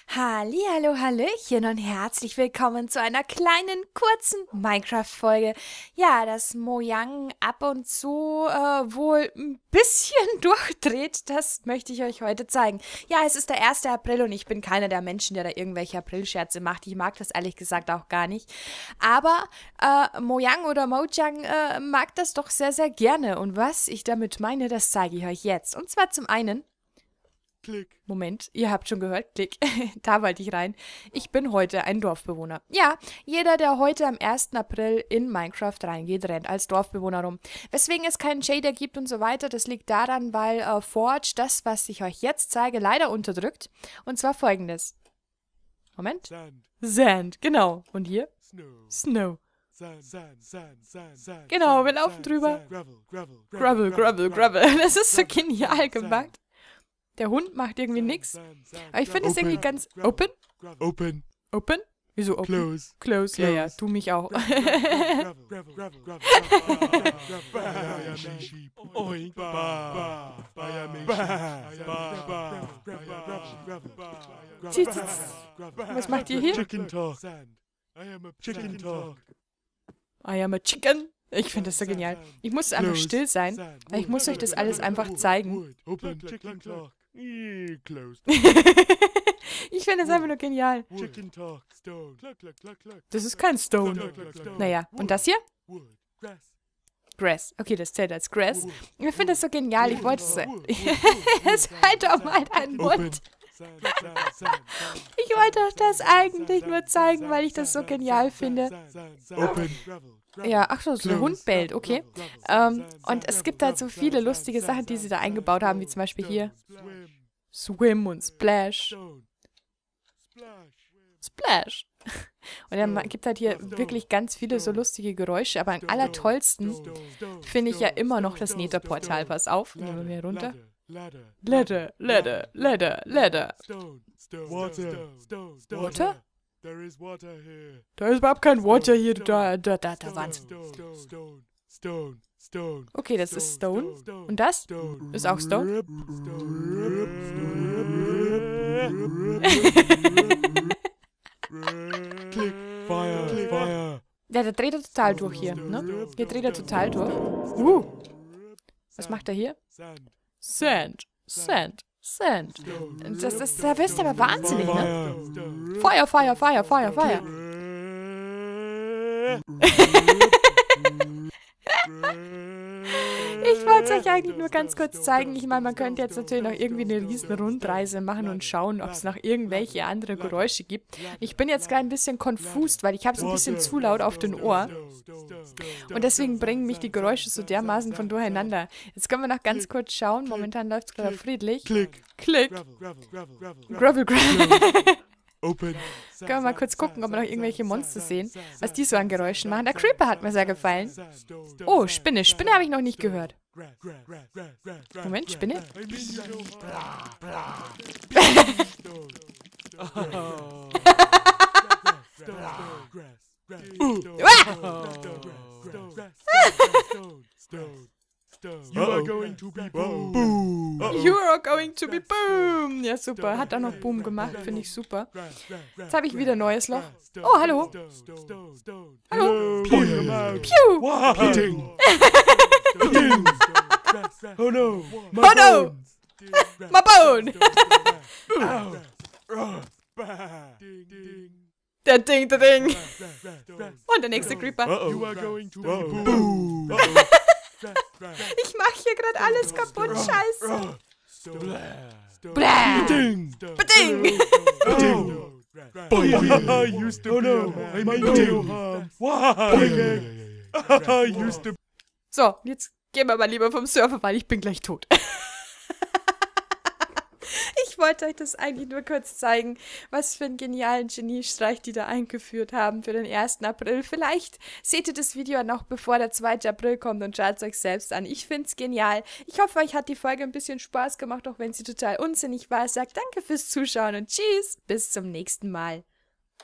Hallihallo, Hallöchen und herzlich willkommen zu einer kleinen, kurzen Minecraft-Folge. Ja, dass Mojang ab und zu wohl ein bisschen durchdreht, das möchte ich euch heute zeigen. Ja, es ist der 1. April und ich bin keiner der Menschen, der da irgendwelche Aprilscherze macht. Ich mag das ehrlich gesagt auch gar nicht. Aber Mojang oder Mojang mag das doch sehr, sehr gerne. Und was ich damit meine, das zeige ich euch jetzt. Und zwar zum einen... Klick. Moment, ihr habt schon gehört, klick, da wollte ich rein. Ich bin heute ein Dorfbewohner. Ja, jeder, der heute am 1. April in Minecraft reingeht, rennt als Dorfbewohner rum. Weswegen es keinen Shader gibt und so weiter, das liegt daran, weil Forge das, was ich euch jetzt zeige, leider unterdrückt. Und zwar folgendes. Moment. Sand. Sand, genau. Und hier? Snow. Snow. Sand. Genau, wir laufen drüber. Gravel. Das ist so genial gemacht. Der Hund macht irgendwie nichts. Aber ich finde es irgendwie ganz... Open? Open. Wieso open? Close. Ja, du mich auch. Was macht ihr hier? Chicken Talk. Chicken Talk. I am a chicken. Ich finde das so genial. Ich muss einfach still sein, weil ich muss euch das alles einfach zeigen. Open Chicken Talk. Closed. Ich finde das einfach nur genial. Chicken Talk. Stone. Das ist kein Stone. Naja, und das hier? Wood. Grass. Grass. Okay, das zählt als Grass. Ich finde das so genial. Ich wollte es... Jetzt halt doch mal deinen Mund. Ich wollte euch das eigentlich nur zeigen, weil ich das so genial finde. Open. Ja, ach so, der Hund bellt, okay. Und es gibt halt so viele lustige Sachen, die sie da eingebaut haben, wie zum Beispiel hier Swim und Splash. Splash. Und er gibt halt hier wirklich ganz viele so lustige Geräusche, aber am allertollsten finde ich ja immer noch das Netherportal. Pass auf, nehmen wir hier runter. Ladder. Water? Da ist überhaupt kein Water hier. Da waren's. Okay, das ist Stone. Und das? Ist auch Stone? Klick. Fire. Ja, der dreht er total durch hier, ne? Hier dreht er total durch. Was macht er hier? Sand. Da wirst du aber wahnsinnig, ne? Feuer. Ich wollte es euch eigentlich nur ganz kurz zeigen. Ich meine, man könnte jetzt natürlich noch irgendwie eine riesen Rundreise machen und schauen, ob es noch irgendwelche andere Geräusche gibt. Ich bin jetzt gerade ein bisschen confused, weil ich habe es ein bisschen zu laut auf den Ohr. Und deswegen bringen mich die Geräusche so dermaßen von durcheinander. Jetzt können wir noch ganz kurz schauen. Momentan läuft es gerade friedlich. Klick. Gravel. Open. Können wir mal kurz gucken, ob wir noch irgendwelche Monster sehen, was die so an Geräuschen machen. Der Creeper hat mir sehr gefallen. Oh, Spinne. Spinne habe ich noch nicht gehört. Moment, Spinne? You are going to be boom. You are going to be boom. Ja, super. Hat auch noch Boom gemacht. Finde ich super. Jetzt habe ich wieder ein neues Loch. Oh, hallo. Hallo. Pew. Wow. Hitting. Oh no. My bone. Der Ding. Und der nächste Creeper. You are going to be boom. Ich mache hier gerade alles kaputt. Scheiße. Beding. Used to know. I mean no harm. Why? Used to. So, jetzt gehen wir mal lieber vom Surfer, weil ich bin gleich tot. Ich wollte euch das eigentlich nur kurz zeigen, was für einen genialen Geniestreich die da eingeführt haben für den 1. April. Vielleicht seht ihr das Video noch bevor der 2. April kommt und schaut es euch selbst an. Ich finde es genial. Ich hoffe, euch hat die Folge ein bisschen Spaß gemacht, auch wenn sie total unsinnig war. Sagt danke fürs Zuschauen und tschüss, bis zum nächsten Mal.